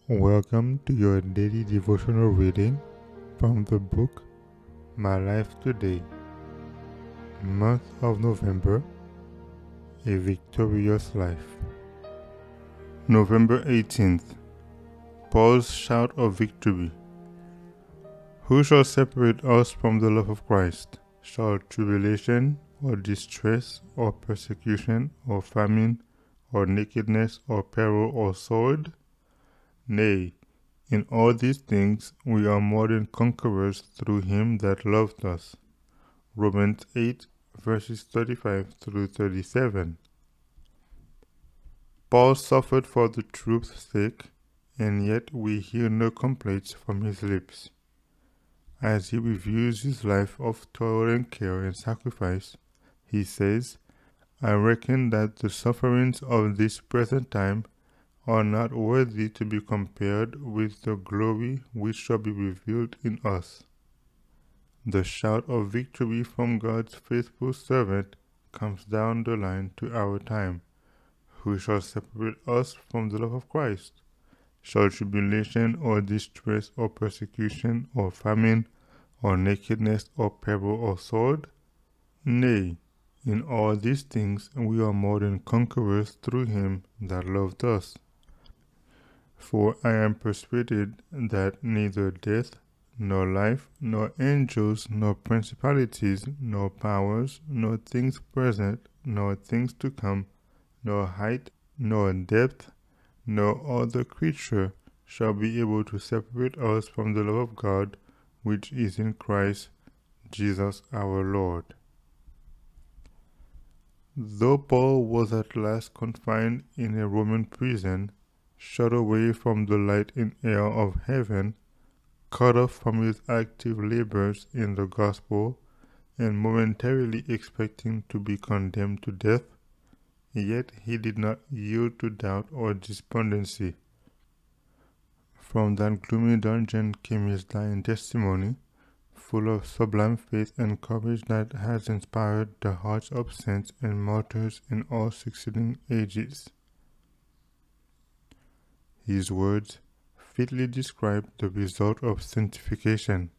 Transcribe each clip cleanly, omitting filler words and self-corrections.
Welcome to your daily devotional reading from the book My Life Today, month of November, a victorious life. November 18th, Paul's shout of victory. Who shall separate us from the love of Christ? Shall tribulation, or distress, or persecution, or famine, or nakedness, or peril, or sword? Nay, in all these things we are more than conquerors through him that loved us. Romans 8, verses 35 through 37. Paul suffered for the truth's sake, and yet we hear no complaints from his lips. As he reviews his life of toil and care and sacrifice, he says, I reckon that the sufferings of this present time are not worthy to be compared with the glory which shall be revealed in us. The shout of victory from God's faithful servant comes down the line to our time. Who shall separate us from the love of Christ? Shall tribulation or distress or persecution or famine or nakedness or peril or sword? Nay, in all these things we are more than conquerors through him that loved us. For I am persuaded that neither death, nor life, nor angels, nor principalities, nor powers, nor things present, nor things to come, nor height, nor depth, nor other creature shall be able to separate us from the love of God, which is in Christ Jesus our Lord. Though Paul was at last confined in a Roman prison, shut away from the light and air of heaven, cut off from his active labors in the gospel, and momentarily expecting to be condemned to death, yet he did not yield to doubt or despondency. From that gloomy dungeon came his dying testimony, full of sublime faith and courage that has inspired the hearts of saints and martyrs in all succeeding ages. His words fitly describe the result of sanctification.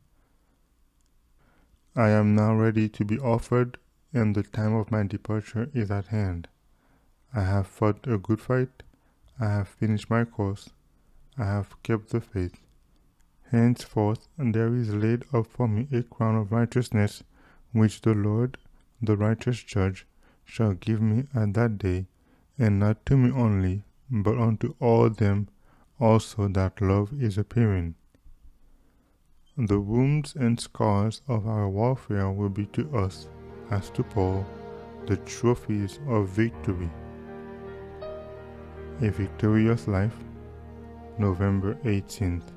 I am now ready to be offered, and the time of my departure is at hand. I have fought a good fight, I have finished my course, I have kept the faith. Henceforth there is laid up for me a crown of righteousness, which the Lord, the righteous judge, shall give me at that day, and not to me only, but unto all them also that love is appearing. The wounds and scars of our warfare will be to us, as to Paul, the trophies of victory. A Victorious Life, November 18th.